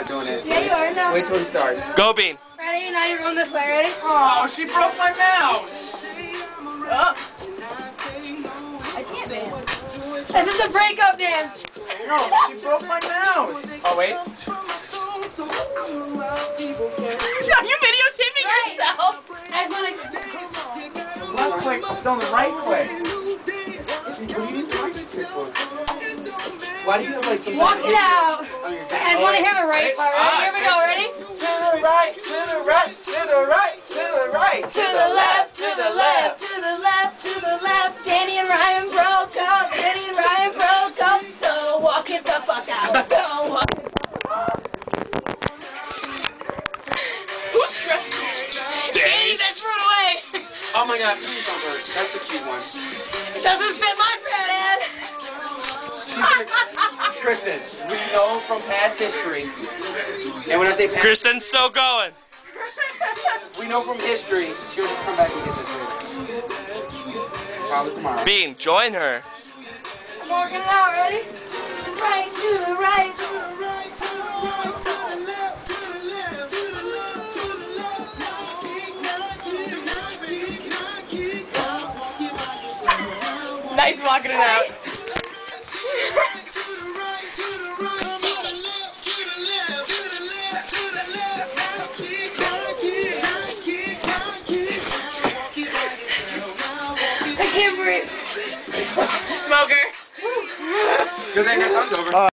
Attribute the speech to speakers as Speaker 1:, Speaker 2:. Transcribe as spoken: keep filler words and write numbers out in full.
Speaker 1: not doing it.
Speaker 2: Yeah, you are. No.
Speaker 1: Wait till he starts.
Speaker 3: Go, Bean.
Speaker 2: Ready? Now you're going this way. Ready?
Speaker 1: Oh, she broke my mouse.
Speaker 2: Oh. I can't dance. This is a breakup dance.
Speaker 1: No, she broke my mouse. Oh, wait.
Speaker 2: Are you videotaping right. yourself? I want to.
Speaker 1: Left click. No, the right click. Why do you have like some
Speaker 2: walk it out? And want to hear the right part. Right? Here we go. Ready?
Speaker 1: To the right, to the right, to the right, to the right,
Speaker 2: to the left, to the left, to the left, to the left. Danny and Ryan broke up. Danny and Ryan broke up. So walk it the fuck out. So walk it the fuck out. Who's stressed? Danny, that's threw it away.
Speaker 1: Oh my god, please don't hurt. That's a cute one.
Speaker 2: It doesn't fit my fat ass.
Speaker 1: Kristen, we know from past history, and when I say past
Speaker 3: Kristen's still going.
Speaker 1: we know from history, she'll just come back and get the drink. Probably tomorrow.
Speaker 3: Bean, join her.
Speaker 2: I'm walking it out, ready? Right to the right. Nice walking it out. I can't breathe. Smoker.
Speaker 1: Good thing your son's over.